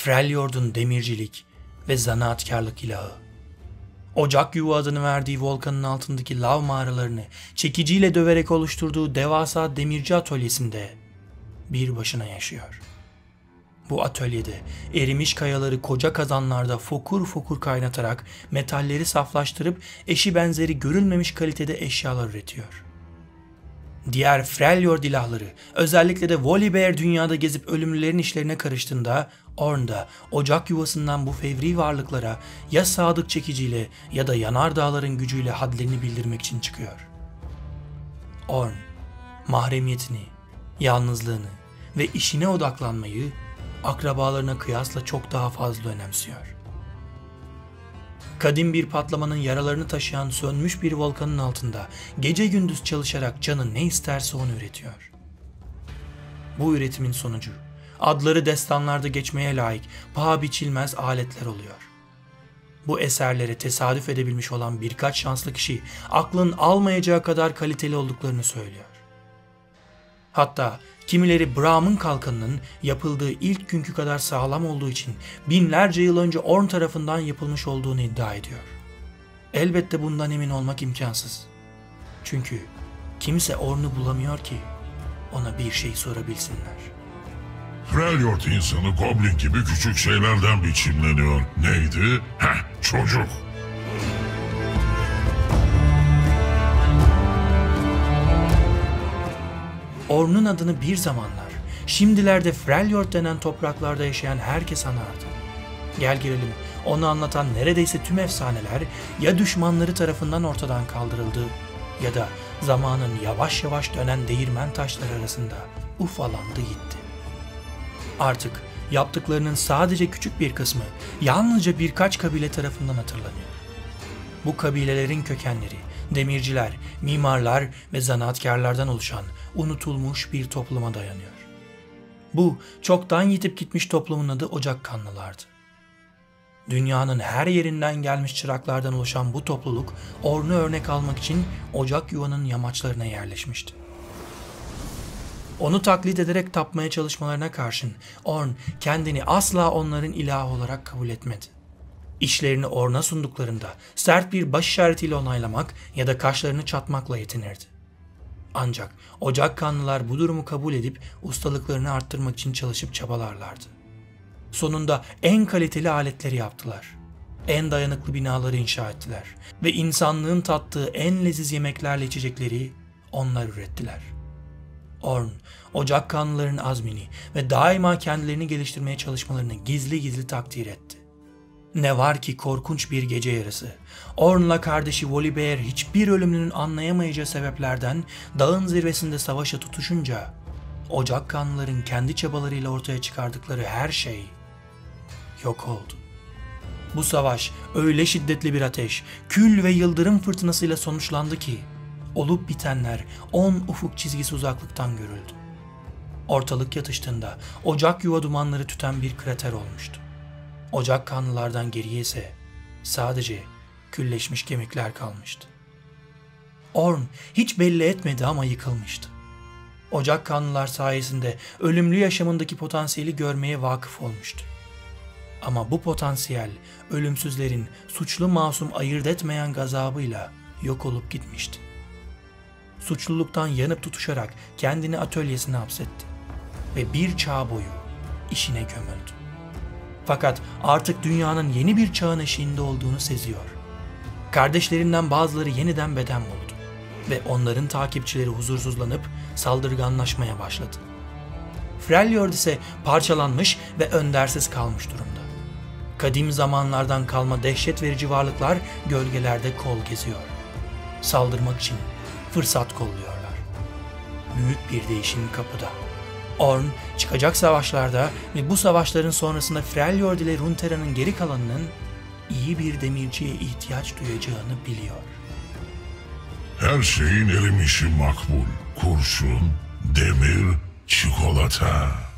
Freljord'un demircilik ve zanaatkarlık ilahı. Ocak Yuva adını verdiği volkanın altındaki lav mağaralarını çekiciyle döverek oluşturduğu devasa demirci atölyesinde bir başına yaşıyor. Bu atölyede erimiş kayaları koca kazanlarda fokur fokur kaynatarak metalleri saflaştırıp eşi benzeri görülmemiş kalitede eşyalar üretiyor. Diğer Freljord ilahları, özellikle de Volibear dünyada gezip ölümlülerin işlerine karıştığında Ornn da ocak yuvasından bu fevri varlıklara ya sadık çekiciyle ya da yanardağların gücüyle hadlerini bildirmek için çıkıyor. Ornn, mahremiyetini, yalnızlığını ve işine odaklanmayı akrabalarına kıyasla çok daha fazla önemsiyor. Kadim bir patlamanın yaralarını taşıyan sönmüş bir volkanın altında gece gündüz çalışarak canı ne isterse onu üretiyor. Bu üretimin sonucu adları destanlarda geçmeye layık paha biçilmez aletler oluyor. Bu eserlere tesadüf edebilmiş olan birkaç şanslı kişi aklın almayacağı kadar kaliteli olduklarını söylüyor. Hatta kimileri Braum'un kalkanının yapıldığı ilk günkü kadar sağlam olduğu için binlerce yıl önce Ornn tarafından yapılmış olduğunu iddia ediyor. Elbette bundan emin olmak imkansız. Çünkü kimse Ornn'u bulamıyor ki ona bir şey sorabilsinler. Freljord insanı goblin gibi küçük şeylerden biçimleniyor. Neydi? Çocuk. Ornn'un adını bir zamanlar, şimdilerde Freljord denen topraklarda yaşayan herkes anardı. Gel gelelim, onu anlatan neredeyse tüm efsaneler ya düşmanları tarafından ortadan kaldırıldı ya da zamanın yavaş yavaş dönen değirmen taşları arasında ufalandı gitti. Artık yaptıklarının sadece küçük bir kısmı yalnızca birkaç kabile tarafından hatırlanıyor. Bu kabilelerin kökenleri, demirciler, mimarlar ve zanaatkarlardan oluşan unutulmuş bir topluma dayanıyor. Bu çoktan yitip gitmiş toplumun adı Ocakkanlılardı. Dünyanın her yerinden gelmiş çıraklardan oluşan bu topluluk Ornn'u örnek almak için Ocak Yuva'nın yamaçlarına yerleşmişti. Onu taklit ederek tapmaya çalışmalarına karşın Ornn kendini asla onların ilahı olarak kabul etmedi. İşlerini Ornn'a sunduklarında sert bir baş işaretiyle onaylamak ya da kaşlarını çatmakla yetinirdi. Ancak Ocakkanlılar bu durumu kabul edip ustalıklarını arttırmak için çalışıp çabalarlardı. Sonunda en kaliteli aletleri yaptılar. En dayanıklı binaları inşa ettiler ve insanlığın tattığı en leziz yemeklerle içecekleri onlar ürettiler. Ornn, Ocakkanlıların azmini ve daima kendilerini geliştirmeye çalışmalarını gizli gizli takdir etti. Ne var ki korkunç bir gece yarısı, Ornn'la kardeşi Volibear hiçbir ölümlünün anlayamayacağı sebeplerden dağın zirvesinde savaşa tutuşunca, Ocakkanlıların kendi çabalarıyla ortaya çıkardıkları her şey yok oldu. Bu savaş öyle şiddetli bir ateş, kül ve yıldırım fırtınasıyla sonuçlandı ki, olup bitenler 10 ufuk çizgisi uzaklıktan görüldü. Ortalık yatıştığında ocak yuva dumanları tüten bir krater olmuştu. Ocakkanlılardan geriye ise sadece külleşmiş kemikler kalmıştı. Ornn hiç belli etmedi ama yıkılmıştı. Ocakkanlılar sayesinde ölümlü yaşamındaki potansiyeli görmeye vakıf olmuştu. Ama bu potansiyel ölümsüzlerin suçlu masum ayırt etmeyen gazabıyla yok olup gitmişti. Suçluluktan yanıp tutuşarak kendini atölyesine hapsetti ve bir çağ boyu işine gömüldü. Fakat artık dünyanın yeni bir çağın eşiğinde olduğunu seziyor. Kardeşlerinden bazıları yeniden beden buldu ve onların takipçileri huzursuzlanıp saldırganlaşmaya başladı. Freljord ise parçalanmış ve öndersiz kalmış durumda. Kadim zamanlardan kalma dehşet verici varlıklar gölgelerde kol geziyor. Saldırmak için fırsat kolluyorlar. Büyük bir değişim kapıda. Ornn çıkacak savaşlarda ve bu savaşların sonrasında Freljord ile Runeterra'nın geri kalanının iyi bir demirciye ihtiyaç duyacağını biliyor. Her şeyin erimişi makbul. Kurşun, demir, çikolata.